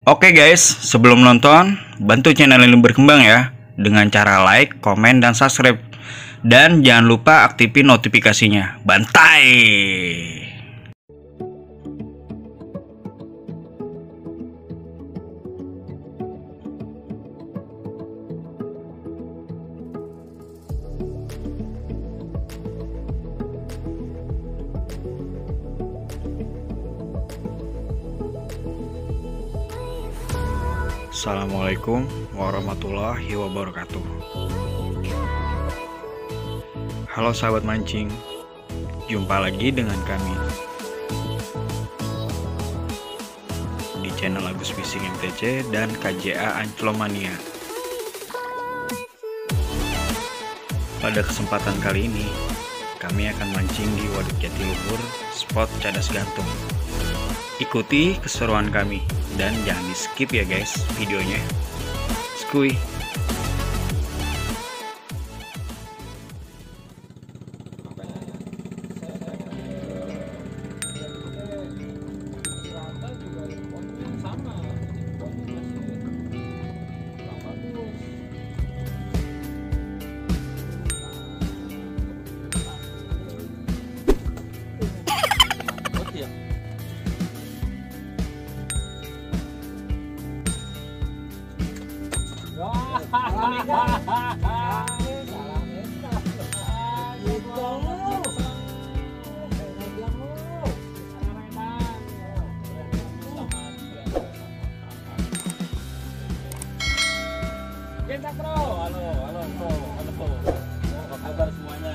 Oke guys, sebelum nonton, bantu channel ini berkembang ya dengan cara like, komen, dan subscribe. Dan jangan lupa aktifin notifikasinya. Bantai! Assalamualaikum warahmatullahi wabarakatuh. Halo sahabat mancing, jumpa lagi dengan kami di channel Agus Fishing MTC dan KJA Anclomania. Pada kesempatan kali ini, kami akan mancing di Waduk Jatiluhur, spot cadas gantung. Ikuti keseruan kami dan jangan di skip ya guys videonya. Skuy. Gentak bro, halo bro, apa kabar semuanya?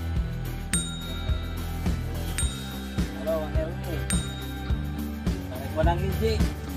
Halo Bang Helmi, tarik benang hiji.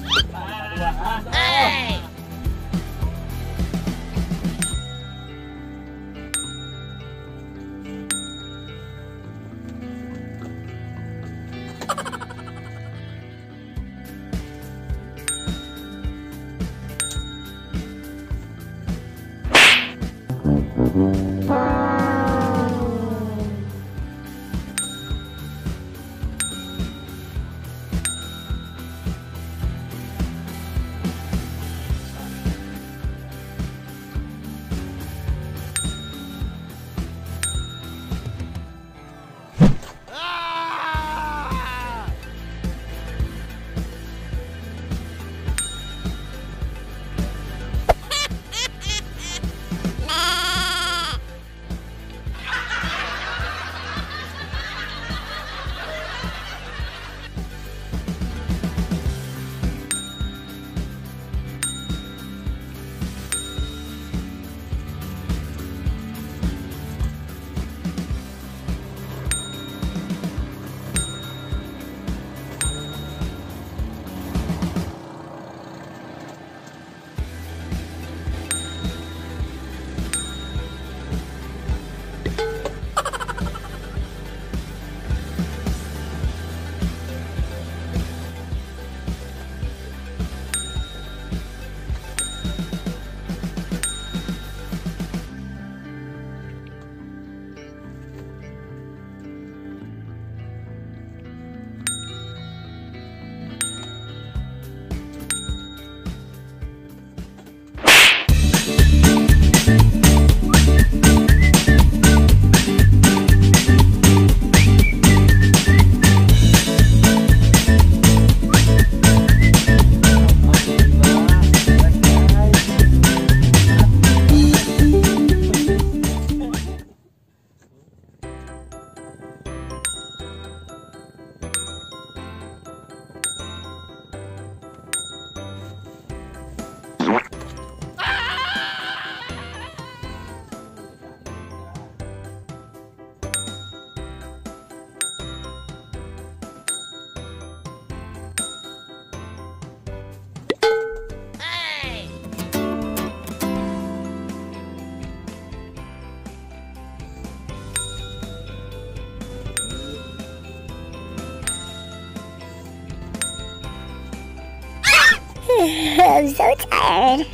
I'm so tired.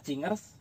cacingers.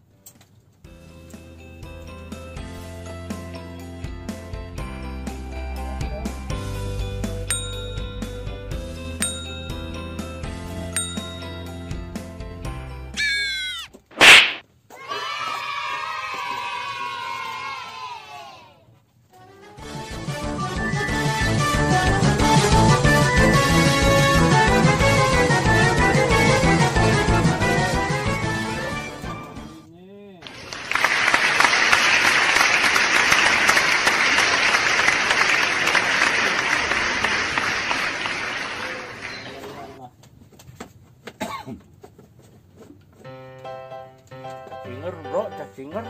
Cacinger bro, cacinger.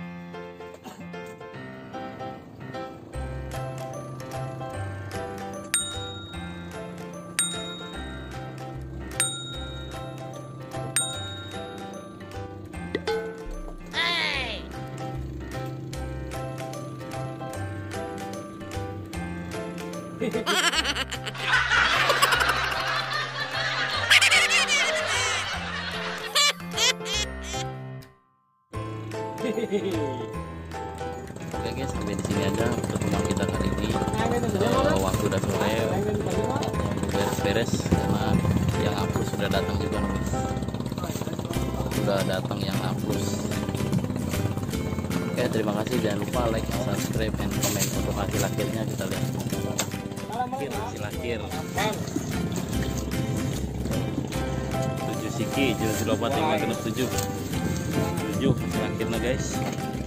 Oke guys, sampai di sini aja pertemuan kita kali ini. Waktu udah sore, beres-beres karena yang hapus sudah datang juga nih. Sudah datang yang hapus. Oke, terima kasih, jangan lupa like, subscribe, dan komen untuk hasil akhirnya kita lihat. Hasil akhir 7 siki, 7 lopat 5 genep 7 hasil akhirnya guys.